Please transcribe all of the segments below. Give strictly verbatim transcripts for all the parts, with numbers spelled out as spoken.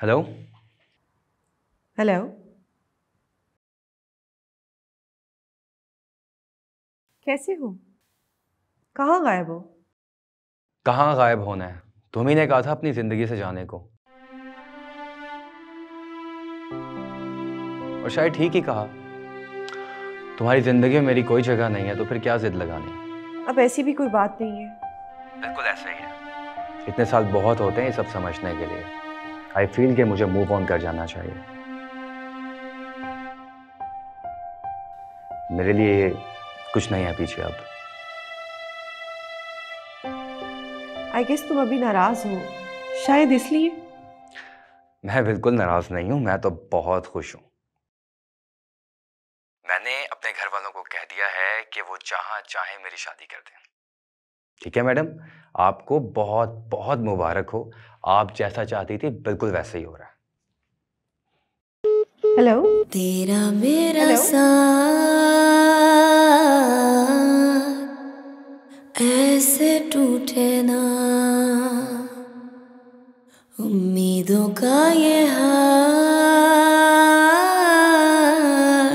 Hello hello. कैसे हो? कहाँ गायब हो? कहाँ गायब होना है? तुम्ही ने कहा था अपनी जिंदगी से जाने को, और शायद ठीक ही कहा। तुम्हारी जिंदगी में मेरी कोई जगह नहीं है, तो फिर क्या जिद लगानी? अब ऐसी भी कोई बात नहीं है। बिल्कुल ऐसा ही है। इतने साल बहुत होते हैं ये सब समझने के लिए। आई फील कि मुझे मूव ऑन कर जाना चाहिए। मेरे लिए कुछ नहीं है पीछे अब। आई गेस तुम अभी नाराज हो, शायद इसलिए। मैं बिल्कुल नाराज नहीं हूं, मैं तो बहुत खुश हूं। मैंने अपने घर वालों को कह दिया है कि वो जहां चाहे मेरी शादी कर दें। ठीक है मैडम, आपको बहुत बहुत मुबारक हो। आप जैसा चाहती थी बिल्कुल वैसे ही हो रहा है। हेलो। तेरा मेरा हेलो। साथ ऐसे टूटे ना, उम्मीदों का ये हार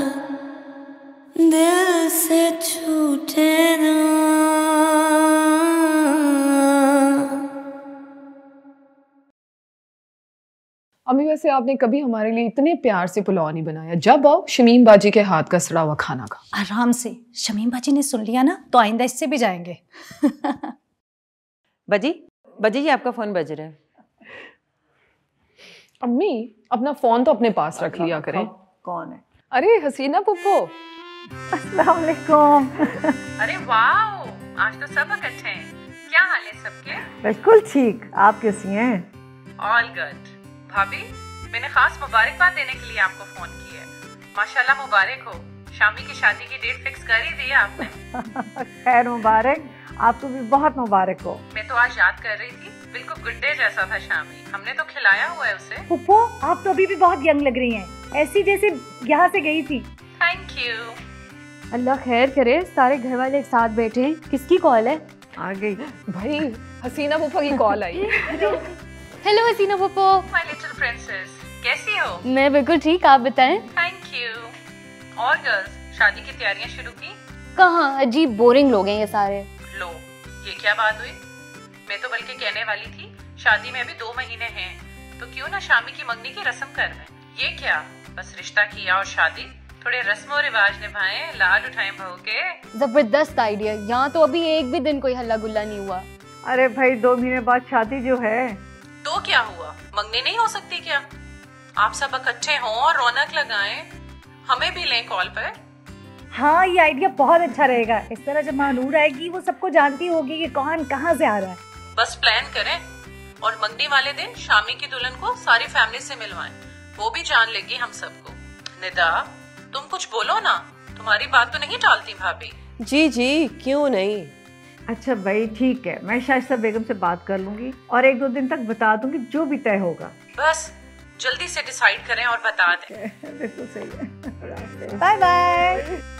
दिल से छूटे ना। अम्मी वैसे आपने कभी हमारे लिए इतने प्यार से पुलाव नहीं बनाया। जब आओ शमीम बाजी के हाथ का सड़ा हुआ खाना का। आराम से, शमीम बाजी ने सुन लिया ना तो आइंदा इससे भी जाएंगे। बाजी बाजी जी आपका फोन बज रहा है। अम्मी अपना फोन तो अपने पास रख लिया करें। कौन है? अरे हसीना पुप्पो। अस्सलाम वालेकुम। अरे वाओ, आज तो सब इकट्ठे हैं। क्या हाल है सबके? बिल्कुल ठीक, आप कैसी हैं? All good. भाभी, मैंने खास मुबारकबाद देने के लिए आपको फोन किया है। माशाल्लाह मुबारक हो, शामी की शादी की डेट फिक्स कर ही दी है आपने। खैर मुबारक, आपको भी बहुत मुबारक हो। मैं तो आज याद कर रही थी, बिल्कुल गुड्डे जैसा था शामी। हमने तो खिलाया हुआ है उसे। पुप्पो, आप तो अभी भी बहुत यंग लग रही हैं, ऐसी जैसे यहाँ से गई थी। Thank you. अल्लाह खैर करे, सारे घर वाले एक साथ बैठे हैं। किसकी कॉल है? आ गई भाई हसीना पुप्पो की कॉल आई। Hello Haseena Puppo. My little princess, कैसी हो? मैं बिल्कुल ठीक, आप बताएं। Thank you. और गर्ल्स, शादी की तैयारियां शुरू की? कहाँ, अजीब बोरिंग लोग हैं ये सारे। लो, ये क्या बात हुई? मैं तो बल्कि कहने वाली थी, शादी में अभी दो महीने हैं, तो क्यों ना शामी की मंगनी की रस्म कर लें। ये क्या, बस रिश्ता किया और शादी? थोड़े रस्म और रिवाज निभाएं, लाड उठाएं बहू के। जबरदस्त आइडिया। यहाँ तो अभी एक भी दिन कोई हल्ला गुल्ला नहीं हुआ। अरे भाई, दो महीने बाद शादी जो है। तो क्या हुआ, मंगनी नहीं हो सकती क्या? आप सब इकट्ठे हों और रौनक लगाएं, हमें भी लें कॉल पर। हाँ, ये आइडिया बहुत अच्छा रहेगा। इस तरह जब मानूर आएगी वो सबको जानती होगी कि कौन कहाँ से आ रहा है। बस प्लान करें और मंगनी वाले दिन शामी की दुल्हन को सारी फैमिली से मिलवाएं, वो भी जान लेगी हम सबको। निदा, तुम कुछ बोलो ना, तुम्हारी बात तो नहीं टालती भाभी। जी जी, क्यों नहीं। अच्छा भाई ठीक है, मैं शाइस्ता बेगम से बात कर लूंगी और एक दो दिन तक बता दूंगी जो भी तय होगा। बस जल्दी से डिसाइड करें और बता दें। बिल्कुल सही है। Bye bye.